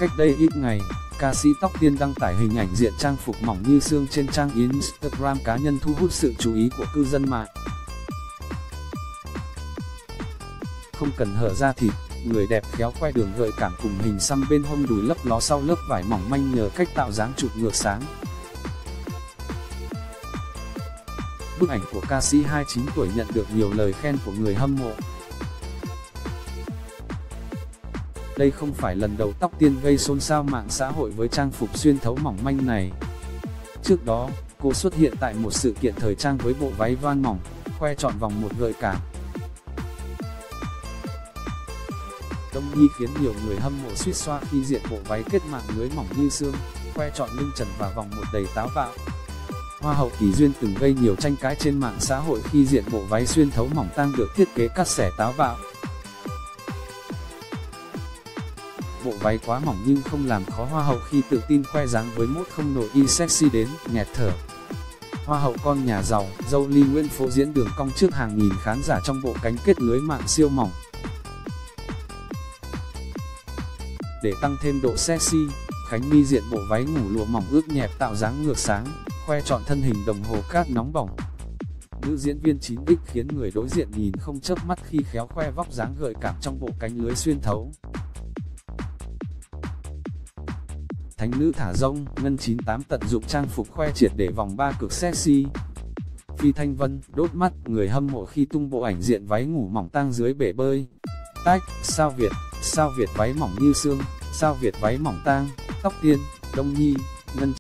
Cách đây ít ngày, ca sĩ Tóc Tiên đăng tải hình ảnh diện trang phục mỏng như xương trên trang Instagram cá nhân thu hút sự chú ý của cư dân mạng. Không cần hở da thịt, người đẹp khéo khoe đường gợi cảm cùng hình xăm bên hông đùi lấp ló sau lớp vải mỏng manh nhờ cách tạo dáng chụp ngược sáng. Bức ảnh của ca sĩ 29 tuổi nhận được nhiều lời khen của người hâm mộ. Đây không phải lần đầu Tóc Tiên gây xôn xao mạng xã hội với trang phục xuyên thấu mỏng manh này. Trước đó, cô xuất hiện tại một sự kiện thời trang với bộ váy voan mỏng, khoe trọn vòng một gợi cảm. Đông Nhi khiến nhiều người hâm mộ suýt xoa khi diện bộ váy kết mạng lưới mỏng như xương, khoe trọn lưng trần và vòng một đầy táo bạo. Hoa hậu Kỳ Duyên từng gây nhiều tranh cãi trên mạng xã hội khi diện bộ váy xuyên thấu mỏng tang được thiết kế cắt xẻ táo bạo. Bộ váy quá mỏng nhưng không làm khó Hoa hậu khi tự tin khoe dáng với mốt không nội y sexy đến nghẹt thở. Hoa hậu con nhà giàu, dâu Ly Nguyễn phô diễn đường cong trước hàng nghìn khán giả trong bộ cánh kết lưới mạng siêu mỏng. Để tăng thêm độ sexy, Khánh My diện bộ váy ngủ lụa mỏng ướt nhẹp tạo dáng ngược sáng, khoe trọn thân hình đồng hồ cát nóng bỏng. Nữ diễn viên 9X khiến người đối diện nhìn không chớp mắt khi khéo khoe vóc dáng gợi cảm trong bộ cánh lưới xuyên thấu. Thánh nữ thả rông, Ngân 98 tận dụng trang phục khoe triệt để vòng 3 cực sexy. Phi Thanh Vân đốt mắt người hâm mộ khi tung bộ ảnh diện váy ngủ mỏng tang dưới bể bơi. Tag, sao Việt váy mỏng như xương, sao Việt váy mỏng tang, Tóc Tiên, Đông Nhi, Ngân